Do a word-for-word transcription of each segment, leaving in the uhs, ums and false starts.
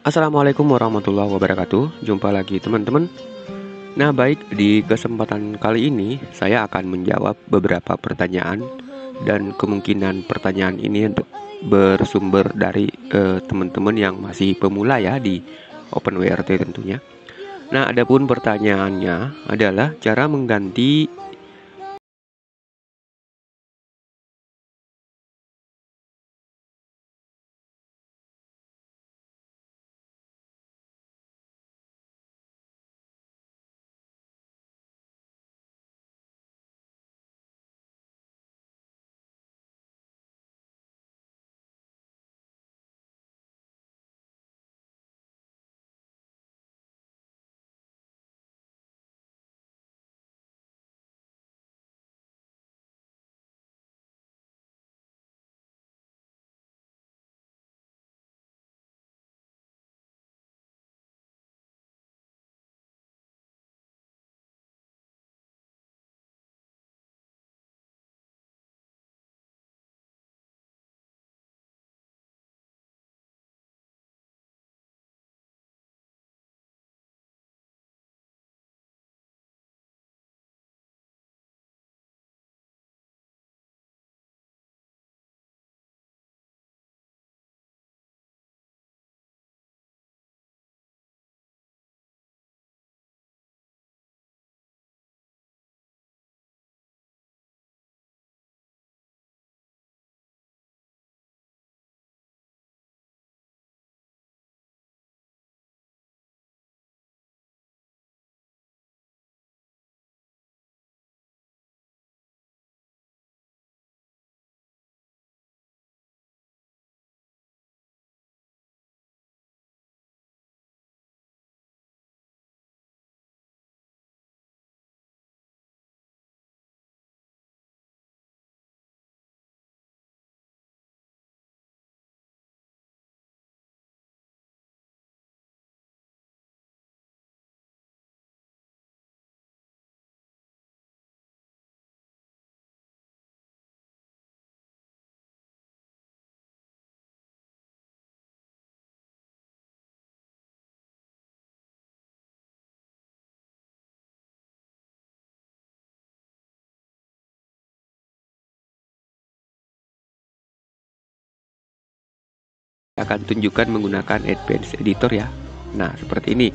Assalamualaikum warahmatullahi wabarakatuh. Jumpa lagi teman-teman. Nah baik, di kesempatan kali ini saya akan menjawab beberapa pertanyaan. Dan kemungkinan pertanyaan ini untuk bersumber dari eh, teman-teman yang masih pemula ya di OpenWrt tentunya. Nah adapun pertanyaannya adalah cara mengganti akan tunjukkan menggunakan Advanced Editor ya. Nah seperti ini.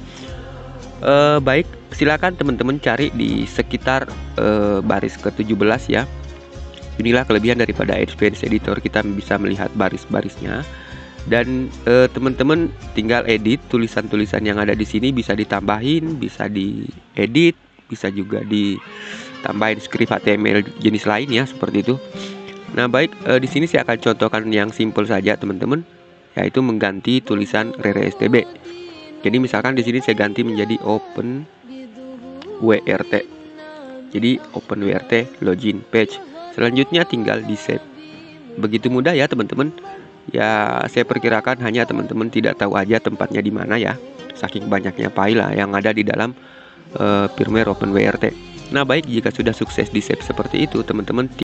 E, baik, silakan teman-teman cari di sekitar e, baris ke tujuh belas ya. Inilah kelebihan daripada Advanced Editor, kita bisa melihat baris-barisnya. Dan e, teman-teman tinggal edit tulisan-tulisan yang ada di sini, bisa ditambahin, bisa diedit, bisa juga ditambahin script H T M L jenis lain ya, seperti itu. Nah baik, e, di sini saya akan contohkan yang simple saja teman-teman, yaitu mengganti tulisan rerstb. Jadi misalkan di sini saya ganti menjadi OpenWrt. Jadi OpenWrt login page. Selanjutnya tinggal di save. Begitu mudah ya teman-teman. Ya saya perkirakan hanya teman-teman tidak tahu aja tempatnya di mana ya. Saking banyaknya file yang ada di dalam uh, firmware OpenWrt. Nah baik, jika sudah sukses di save seperti itu teman-teman